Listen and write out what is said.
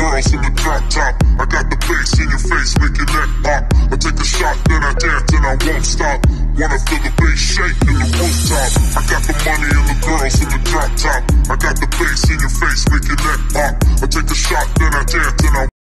girls in the drop top. I got the bass in your face, make your neck pop. I take a shot, then I dance and I won't stop. Wanna feel the bass shake in the rooftop. I got the money and the girls in the drop top. I got the bass in your face, make your neck pop. I take a shot, then I dance and I